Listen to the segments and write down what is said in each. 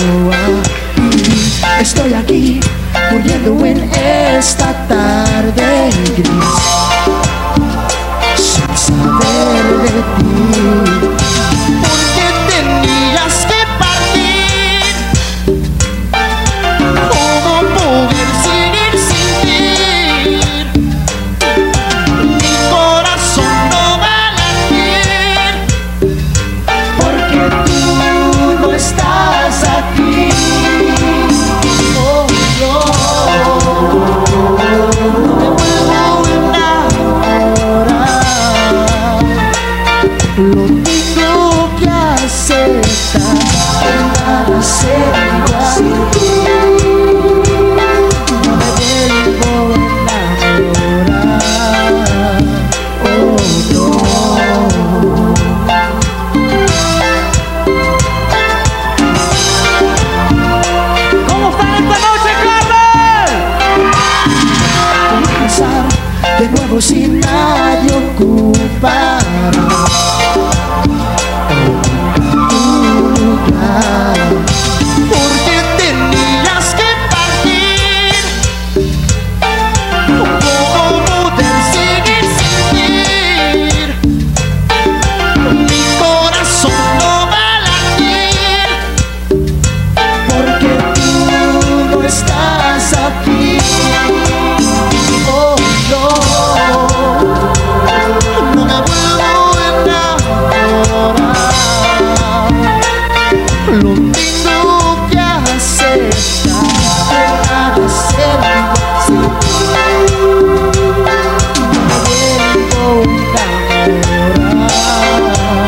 Estoy aquí, muriendo en esta tarde gris, sin saber de ti. Porque tenías que partir, ¿cómo poder seguir sin ti? Mi corazón no va a latir, porque tú no estás aquí. Lo tengo que aceptar, nada será igual. No me vuelvo a enamorar. Oh no. ¿Cómo están esta noche, Carmen? Voy a pasar de nuevo sin nadie ocupar porque tenías que partir, ¿cómo poder seguir sin ti? Mi corazón no va a latir, porque tú no estás aquí. Oh no, no me vuelvo a enamorar. Lo tengo que aceptar, nada será igual sin ti. No me vuelvo a enamorar.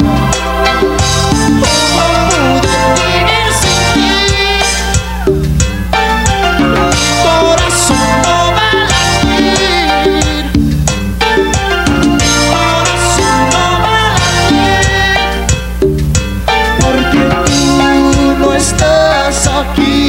¿Cómo pude vivir sin ti? Mi corazón no va a latir, mi corazón no va a latir, porque tú no estás aquí.